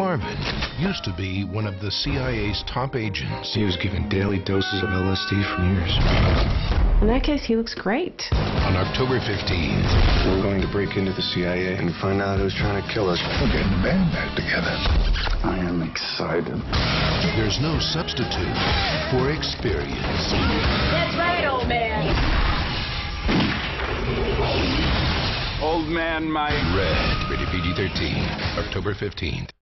Marvin used to be one of the CIA's top agents. He was given daily doses of LSD for years. In that case, he looks great. On October 15th, we're going to break into the CIA and find out who's trying to kill us. We're getting the band back together. I am excited. There's no substitute for experience. That's right, old man. Old man, my... Red, rated PG-13, October 15th.